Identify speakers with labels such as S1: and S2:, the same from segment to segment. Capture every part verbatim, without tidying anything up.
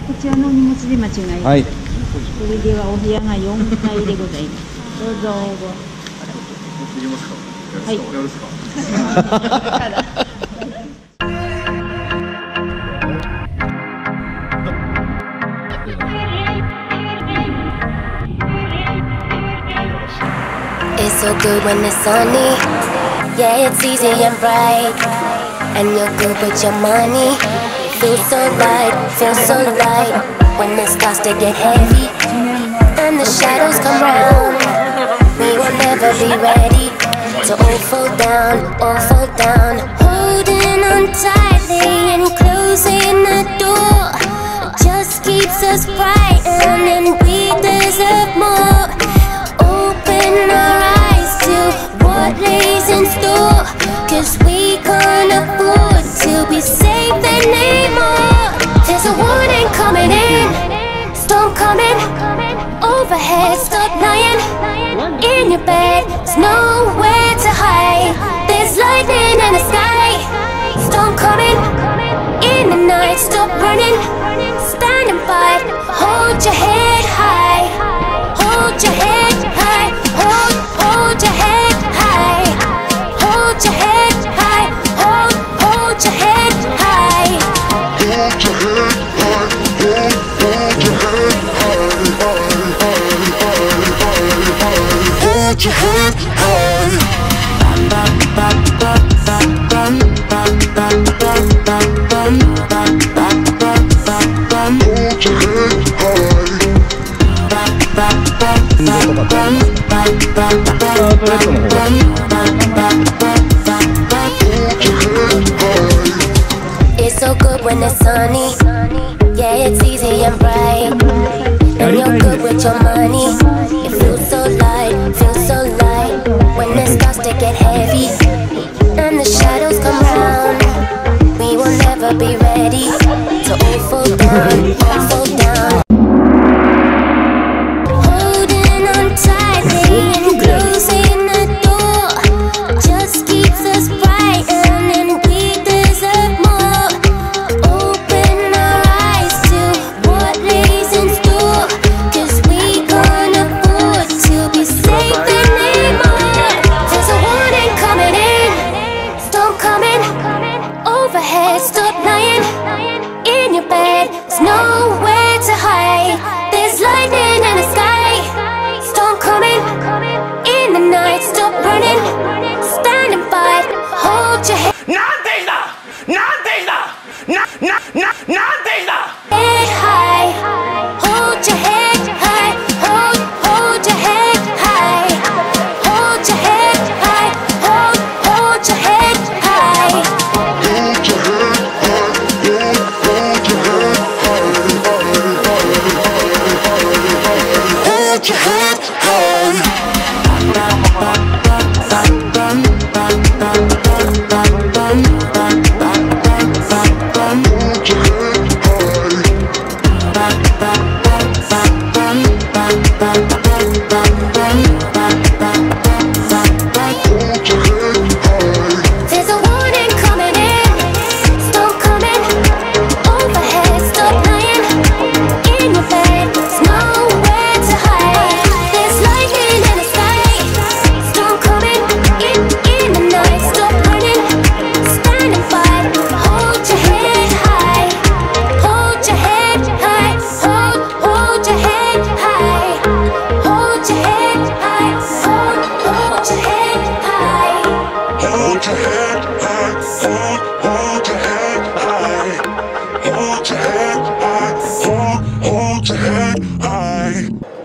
S1: こちらのお荷物で間違いない。
S2: はい。
S1: それではお部屋がよんかいでございます。どうぞ。はい。
S3: It's so good when it's sunny. Yeah, it's easy and bright. And you're good with your money. Feels so light, feels so light. When it starts to get heavy and the shadows come round, we will never be ready to all fall down, all fall down. Holding on tightly and closing the door just keeps us bright, and we deserve more. Open our eyes to what lays in store, cause we can't afford to be safe anymore. There's a warning coming in, storm coming overhead. Stop lying in your bed, there's nowhere to hide. There's lightning in the sky, storm coming in the night. Stop running, standing by, hold your head high, hold your head high, hold, hold your head high, hold your head high, hold, hold your head high, hold your head high, hold, hold your head high, hold your head high. It's so good when it's sunny. Yeah, it's easy and bright. And you're good with your money. It feels so light, feels so light. When it starts to get heavy and the shadows come round, we will never be ready to all fall down, all fall down. Holding on tightly and closing the door just keeps us bright, and then we deserve more. Open our eyes to what lays in store, cause we can't afford to be safe anymore. There's a warning coming in, storm coming overhead. Stop lying in your bed, there's nowhere to hide. There's lightning in the sky, storm coming in the night. Stop running, standing by, hold your head.
S4: なんて日だなんて日だな、な、な、なんて日だ
S3: Head high, hold your head high, hold, hold your head high, hold your head high, hold, hold your head high, hold your head high, hold, hold your head high, hold your head high. There's a warning coming in, storm coming overhead. Stop lying in your bed, there's nowhere to hide. There's lightning in the sky, storm coming in, in the night. Stop running, standing by, hold your head high, hold your head high, hold, hold your head high, hold your head high, hold, hold your head high.
S5: Hold your head high, hold, hold your head high. Hold your head high, hold, hold your head high.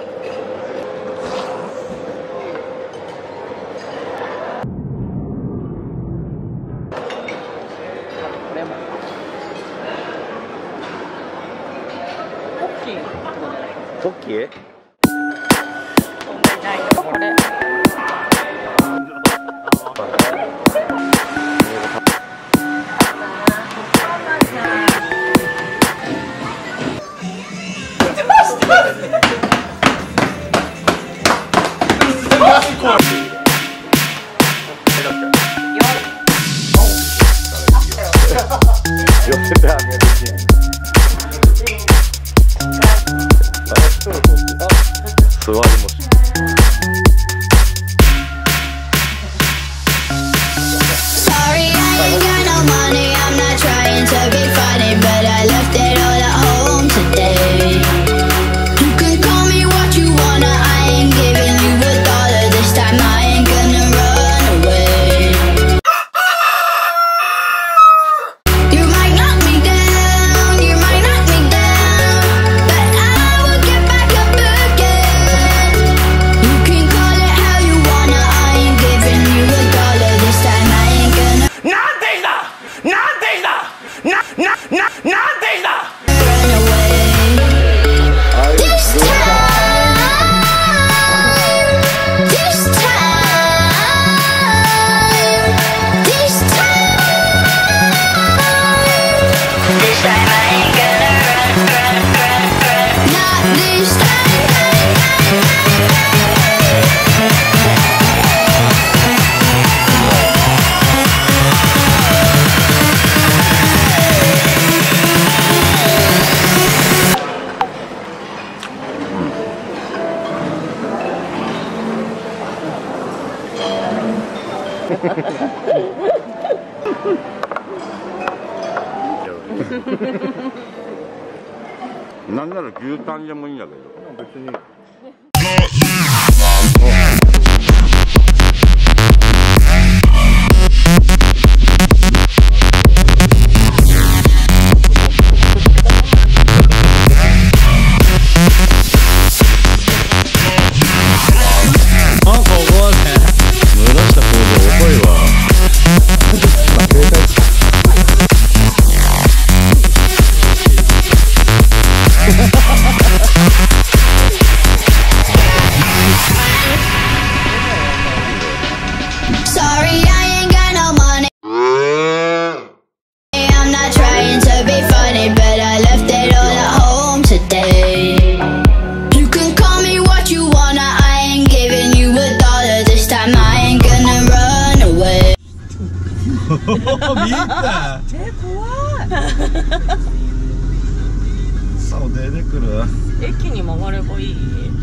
S2: 토끼? 옆에 하면 되지. それはあります。
S6: なんなら牛タンでもいいんだけど別に。
S7: 見た。
S1: え、怖い。
S7: さあ出てくる。
S1: 駅に曲がればいい。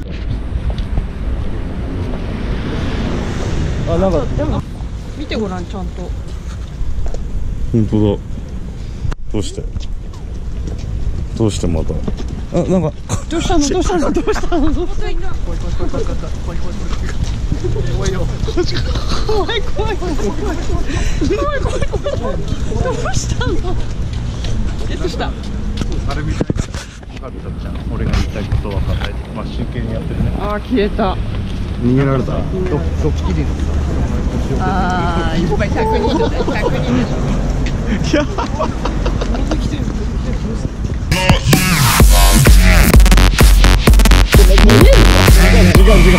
S7: あ、なんか
S1: でも見てごらん、ちゃんと。
S7: 本当だ。どうしてどうしてまたあ、なんか
S1: どうしたのどうしたのどうしたのどうしたの。怖いよ。怖い怖い怖い怖い怖い怖い怖い怖い。どうしたの。え、どうした。
S7: あれみたいな。カルタちゃん、俺が言いたいこと分かんない。まあ真剣にやってるね。
S1: あー、消えた。
S7: 逃げられた。ドッキリの。
S1: あー、いっぱいひゃくにんでしょ。ひゃくにんでしょ。
S7: いや。時間時間。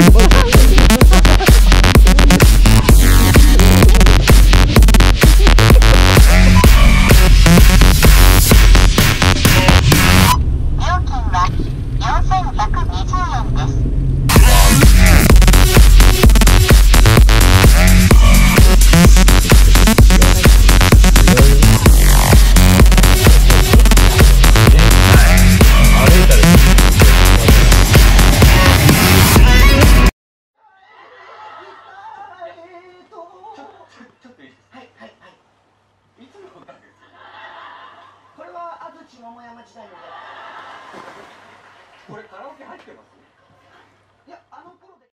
S4: これは安土桃山時代のこれカラオケ入ってます？いや、あの頃で